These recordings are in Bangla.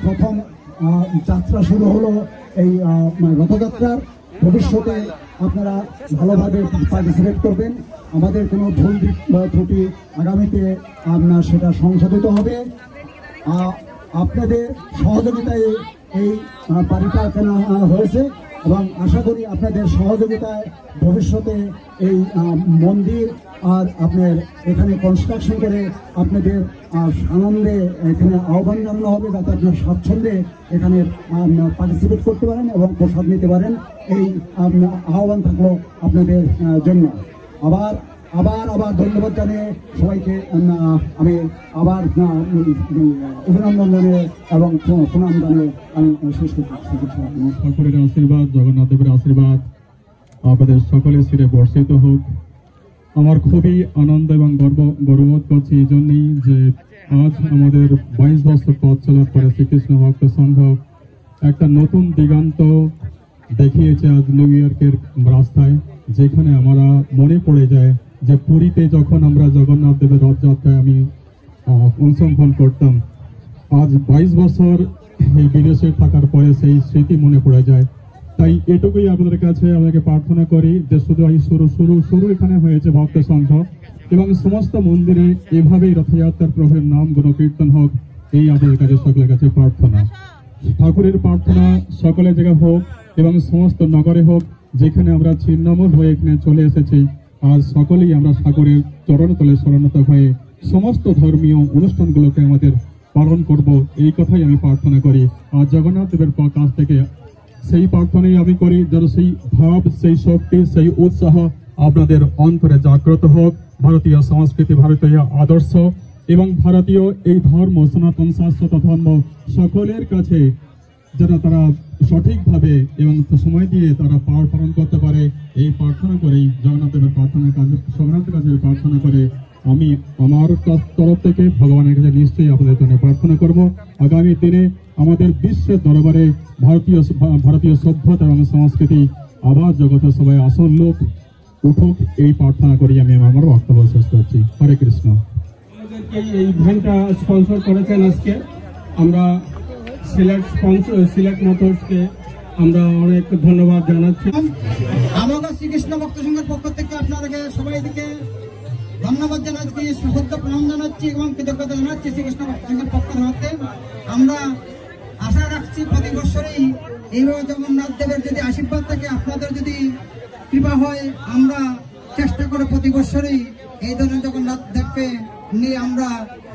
প্রথম যাত্রা শুরু হলো এই রথযাত্রার। ভবিষ্যতে আপনারা ভালোভাবে পার্টিসিপেট করবেন। আমাদের কোনো ভুল ত্রুটি আগামীতে আপনার সেটা সংশোধিত হবে। আপনাদের সহযোগিতায় এই বাড়িটা কেনা হয়েছে এবং আশা করি আপনাদের সহযোগিতায় ভবিষ্যতে এই মন্দির আর আপনার এখানে কনস্ট্রাকশন করে আপনাদের আনন্দে এখানে আহ্বান জানানো হবে, যাতে আপনার স্বাচ্ছন্দ্যে এখানে পার্টিসিপেট করতে পারেন এবং প্রসাদ নিতে পারেন। এই আহ্বান থাকলো আপনাদের জন্য। আবার আবার আবার ধন্যবাদ জানিয়ে সবাইকে আমি আবার অভিনন্দন জানিয়ে এবং প্রণাম জানিয়ে আমি শেষ করছি। ঠাকুরের আশীর্বাদ, জগন্নাথ দেবের আশীর্বাদ আপনাদের সকলের শিরে বর্ষিত হোক। আমার খুবই আনন্দ এবং গর্ববোধ করছি এই জন্যই যে আজ আমাদের 22 বছর পথ চলার পরে শ্রীকৃষ্ণ ভক্ত সংঘ একটা নতুন দিগন্ত দেখিয়েছে আজ নিউ ইয়র্কের রাস্তায়, যেখানে আমরা মনে পড়ে যায় যে পুরীতে যখন আমরা জগন্নাথ দেবের রথযাত্রায় আমি অংশগ্রহণ করতাম, আজ 22 বছর এই বিদেশে থাকার পরে সেই স্মৃতি মনে পড়ে যায়। তাই এটুকুই আপনাদের কাছে আমাকে প্রার্থনা করি যে শুধু এই শুরু এখানে হয়েছে ভক্ত সংঘ এবং সমস্ত মন্দিরে এভাবেই রথযাত্রার প্রভুর নাম গুণকীর্তন হোক, এই আপনাদের কাছে সকলের কাছে প্রার্থনা। ঠাকুরের প্রার্থনা সকলের জায়গায় হোক এবং সমস্ত নগরে হোক, যেখানে আমরা ছিন্নমূল হয়ে এখানে চলে এসেছি। আজ সকলেই আমরা ঠাকুরের চরণতলে শরণাগত হয়ে সমস্ত ধর্মীয় অনুষ্ঠানগুলোকে আমাদের পালন করব, এই কথাই আমি প্রার্থনা করি। আর জগন্নাথ দেবের কাছ থেকে সেই প্রার্থনাই আমি করি যেন সেই ভাব, সেই শক্তি, সেই উৎসাহ আপনাদের অন্তরে জাগ্রত হোক। ভারতীয় সংস্কৃতি, ভারতীয় আদর্শ এবং ভারতীয় এই ধর্ম, সনাতন শাশ্বত ধর্ম সকলের কাছে যেন তারা সঠিকভাবে এবং সময় দিয়ে তারা পালন করতে পারে, এই প্রার্থনা করেই জগন্নাথ দেবের প্রার্থনার কাছে জগন্নাথের কাছে প্রার্থনা করে আমি আমার তরফ থেকে ভগবানের কাছে নিশ্চয়ই আপনাদের জন্য প্রার্থনা করব। আগামী দিনে আমাদের বিশ্বের দরবারে ভারতীয় সভ্যতা এবং সংস্কৃতি আবার জগতের সবাই আসল লোক উঠুক, এই প্রার্থনা করি আমি আমার বক্তব্য শেষ করছি। হরে কৃষ্ণ। এই ইভেন্টটা স্পন্সর করেছেন আজকে আমরা সিলেক্ট মোটরসকে আমরা অনেক ধন্যবাদ জানাচ্ছি। আমাদের শ্রীকৃষ্ণ ভক্ত সংঘের পক্ষ থেকে আপনাদেরকে সবাইকে ধন্যবাদ জানাচ্ছি, শ্রদ্ধ প্রণাম জানাচ্ছি এবং কৃতজ্ঞতা জানাচ্ছি শ্রীকৃষ্ণ ভক্ত সংঘের পক্ষ হতে। আমরা আশা রাখছি প্রতি বছরই এইভাবে জগন্নাথ দেবের যদি আশীর্বাদ থাকে, আপনাদের যদি কৃপা হয়, আমরা চেষ্টা করে প্রতি বছরই এই ধরনের জগন্নাথ দেবকে নিয়ে আমরা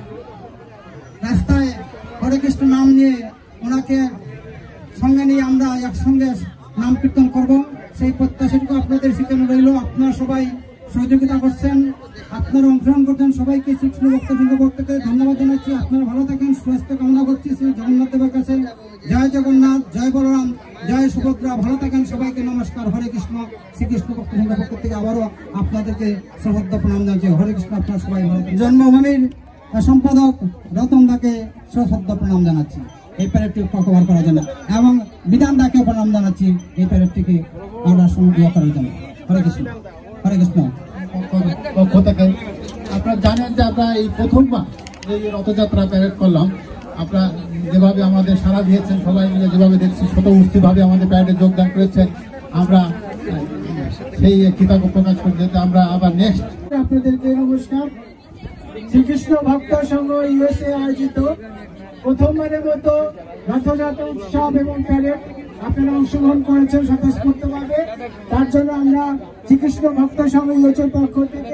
রাস্তায় হরে কৃষ্ণ নাম নিয়ে ওনাকে সঙ্গে নিয়ে আমরা একসঙ্গে নাম কীর্তন করব, সেই প্রত্যাশাটুকু আপনাদের সেখানে রইল। আপনারা সবাই সহযোগিতা করছেন, আপনারা অংশগ্রহণ করছেন, সবাইকে শ্রীকৃষ্ণ ভক্ত সংঘ থেকে ধন্যবাদ জানাচ্ছি। আপনারা ভালো থাকেন, সুস্বাস্থ্য কামনা করছি শ্রী জগন্নাথ দেবের কাছে। জয় জগন্নাথ, জয় বলরাম, জয় সুভদ্রা, ভালো থাকেন, সবাইকে নমস্কার। হরে কৃষ্ণ। শ্রীকৃষ্ণ ভক্ত সংঘ পক্ষ থেকে আবারও আপনাদেরকে শ্রদ্ধা প্রণাম জানাচ্ছি। হরে কৃষ্ণ। আপনারা সবাই ভালো থাকেন। জন্মভূমির সম্পাদক রতন দাকে শ্রদ্ধা প্রণাম জানাচ্ছি এই প্যারেডটি কভার করার জন্য, এবং বিধান দাকে প্রণাম জানাচ্ছি এই প্যারেডটিকে আমরা সংগ্রহ করার জন্য। হরে কৃষ্ণ। হরে কৃষ্ণ। পক্ষ থেকে আপনারা জানেন যে আমরা এই প্রথমবার এই রথযাত্রা প্যারেড করলাম। আপনারা যেভাবে আমাদের সাড়া দিয়েছেন, সবাই মিলে যেভাবে দেখছি স্বতঃস্ফূর্তভাবে আমাদের প্যারেডে যোগদান করেছেন, আমরা সেই কৃতজ্ঞতা প্রকাশ করতে আমরা আবার নেক্সট। আপনাদেরকে নমস্কার। শ্রীকৃষ্ণ ভক্ত সংঘ ইউএসএ আয়োজিত প্রথমবারের মতো রথযাত্রা উৎসব এবং প্যারেড আপনারা অংশগ্রহণ করেছেন স্বতঃস্ফূর্তভাবে, তার জন্য আমরা শ্রীকৃষ্ণ ভক্ত সংঘ ইউএসএর পক্ষ থেকে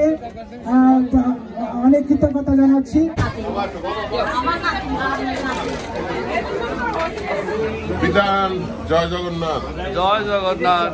অনেক কৃতজ্ঞতা জানাচ্ছি। বিধান, জয় জগন্নাথ। জয় জগন্নাথ।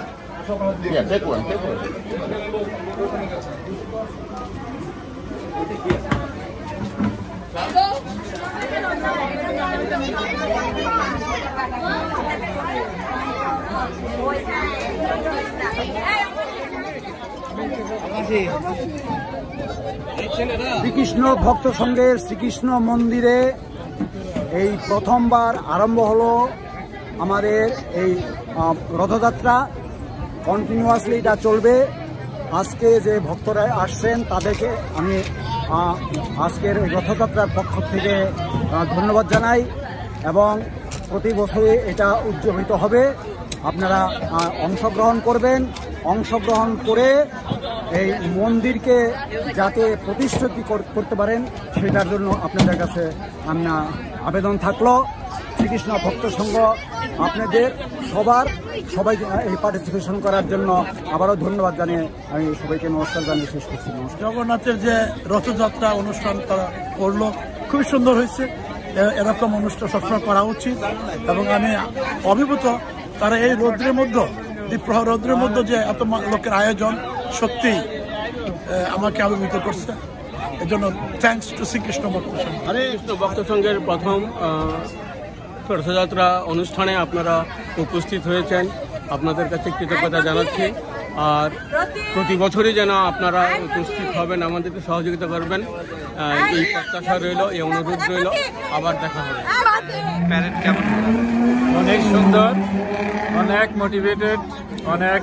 শ্রীকৃষ্ণ ভক্ত সংঘের শ্রীকৃষ্ণ মন্দিরে এই প্রথমবার আরম্ভ হলো আমাদের এই রথযাত্রা। কন্টিনিউয়াসলি এটা চলবে। আজকে যে ভক্তরা আসছেন তাদেরকে আমি আজকের রথযাত্রার পক্ষ থেকে ধন্যবাদ জানাই এবং প্রতি বছরে এটা উদযাপিত হবে। আপনারা অংশগ্রহণ করবেন, অংশগ্রহণ করে এই মন্দিরকে যাতে প্রতিষ্ঠিত করতে পারেন সেটার জন্য আপনাদের কাছে আমরা আবেদন থাকলো। শ্রীকৃষ্ণ ভক্ত সংঘ আপনাদের সবাই এই পার্টিসিপেশন করার জন্য আবারও ধন্যবাদ জানিয়ে আমি সবাইকে নমস্কার জানিয়ে শেষ করছি। জগন্নাথের যে রথযাত্রা অনুষ্ঠান তারা করলো খুবই সুন্দর হয়েছে। এরকম অনুষ্ঠান সবসময় করা উচিত এবং আমি অভিভূত তারা এই রৌদ্রের মধ্যে দ্বীপ্রহর রৌদ্রের মধ্যে যে এত লোকের আয়োজন সত্যি আমাকে অভিভূত করছে। এর জন্য থ্যাঙ্কস টু শ্রীকৃষ্ণ ভক্ত সংঘ। হরে কৃষ্ণ ভক্ত সংঘের প্রথম রথযাত্রা অনুষ্ঠানে আপনারা উপস্থিত হয়েছেন, আপনাদের কাছে কৃতজ্ঞতা জানাচ্ছি। আর প্রতি বছরই যেন আপনারা উপস্থিত হবেন, আমাদেরকে সহযোগিতা করবেন, এই প্রত্যাশা রইল, এই অনুরোধ রইল। আবার দেখা হবে। প্যারেড কেমন? অনেক সুন্দর, অনেক মোটিভেটেড, অনেক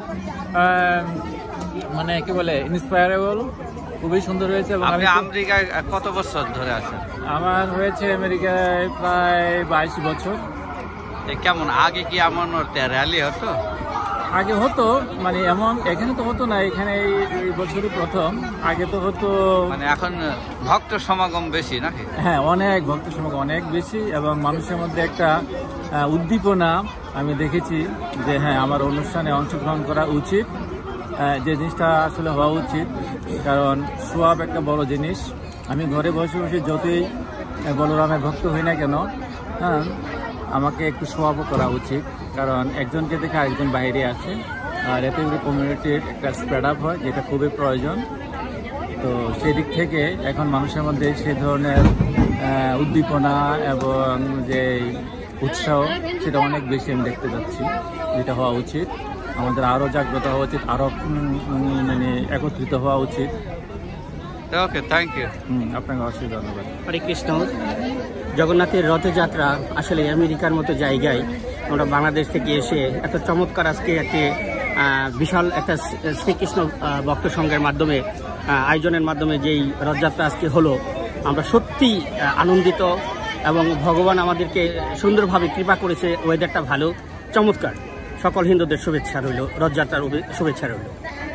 মানে কি বলে ইন্সপায়ারেবল, খুবই সুন্দর হয়েছে। আপনি আমেরিকায় কত বছর ধরে আছেন? আমার হয়েছে আমেরিকায় প্রায় 22 বছর। কেমন আগে কি এমন র্যালি হতো? আগে হতো, মানে এমন এখানে তো হতো না, এখানে এই বছরই প্রথম। আগে তো হতো, মানে এখন ভক্ত সমাগম বেশি নাকি? হ্যাঁ, অনেক ভক্ত সমাগম অনেক বেশি এবং মানুষের মধ্যে একটা উদ্দীপনা আমি দেখেছি যে হ্যাঁ আমার অনুষ্ঠানে অংশগ্রহণ করা উচিত, যে জিনিসটা আসলে হওয়া উচিত। কারণ সোয়াব একটা বড় জিনিস। আমি ঘরে বসে বসে যতই বলরামের ভক্ত হই না কেন, হ্যাঁ আমাকে একটু সোয়াবও করা উচিত। কারণ একজনকে দেখে আরেকজন বাইরে আসে, আর এতে করে কমিউনিটির একটা স্প্রেড আপ হয়, যেটা খুবই প্রয়োজন। তো সেই দিক থেকে এখন মানুষের মধ্যে সেই ধরনের উদ্দীপনা এবং যে উৎসাহ সেটা অনেক বেশি আমি দেখতে পাচ্ছি, যেটা হওয়া উচিত। আমাদের আরও জাগ্রত হওয়া উচিত, আরও মানে একত্রিত হওয়া উচিত। Okay, thank you. আপনাকে অবশ্যই ধন্যবাদ। হরে কৃষ্ণ। জগন্নাথের রথযাত্রা আসলে আমেরিকার মতো জায়গায় আমরা বাংলাদেশ থেকে এসে এত চমৎকার আজকে একটি বিশাল একটা শ্রীকৃষ্ণ ভক্ত সংঘের মাধ্যমে আয়োজনের মাধ্যমে যেই রথযাত্রা আজকে হলো, আমরা সত্যি আনন্দিত এবং ভগবান আমাদেরকে সুন্দরভাবে কৃপা করেছে। ওয়েদারটা ভালো, চমৎকার। সকল হিন্দুদের শুভেচ্ছা রইল, রথযাত্রার শুভেচ্ছা রইল।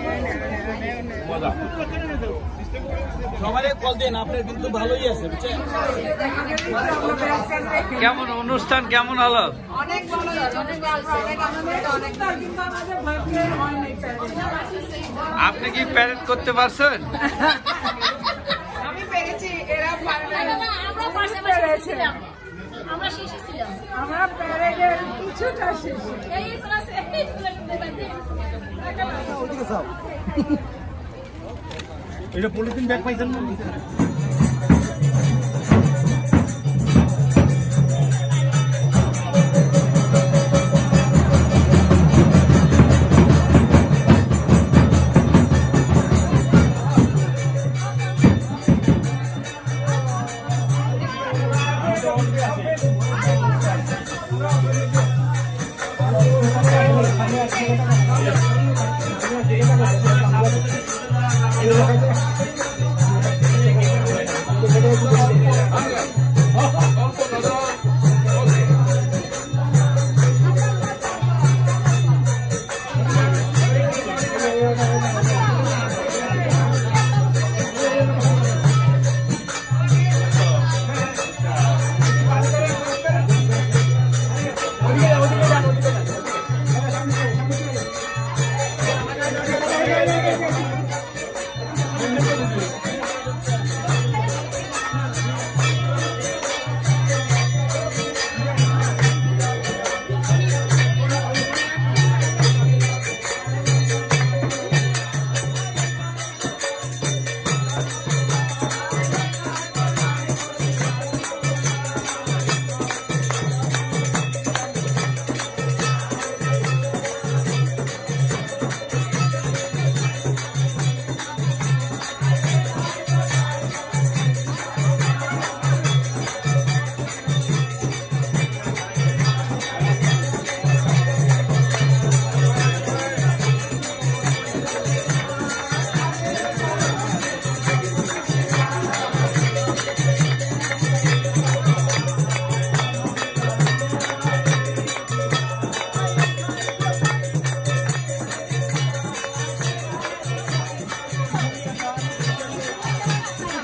কেমন অনুষ্ঠান কেমন হলো? আপনি কি প্যারেড করতে পারছেন? আমি পেরেছি, এরা আমরা শেষে ছিলাম, আমরা প্যারেডের কিছুটা শেষ। এটা পলিথিন ব্যাগ পাইছেন না?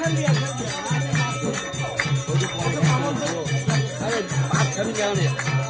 আরে